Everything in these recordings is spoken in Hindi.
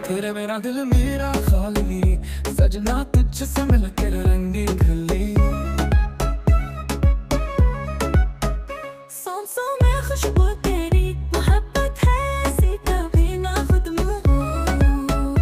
तेरे मेरा दिल मेरा खाली, सजना तुझसे मिलके रंगी खली। सांसों में खुशबू तेरी, मोहब्बत है ऐसी कभी ना खुद में हूँ।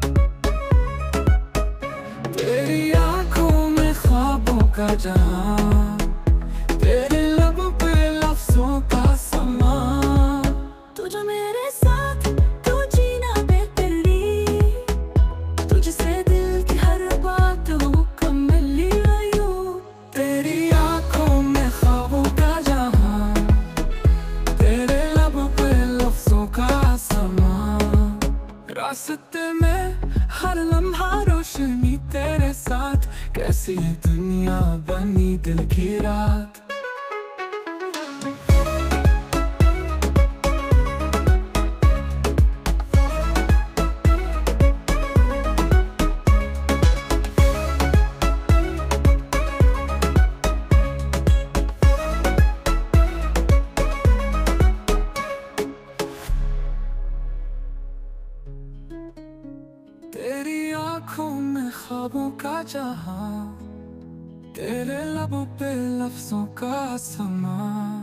तेरी आंखों में ख्वाबों का जहां, तेरे लबों पे लफ्जों का समा। तू जो मेरे साथ तू जीना बेहतरी, तुझसे दिल की हर बात मुकम्मली आयु। तेरी आंखों में ख्वाबों का जहां, तेरे लबों पे लफ्जों का समा। रास्ते में हर लम्हा रोशनी तेरे साथ, कैसी दुनिया बनी दिल की रात। तेरी आंखों में ख्वाबों का जहां, तेरे लबों पे लफ्जों का समा।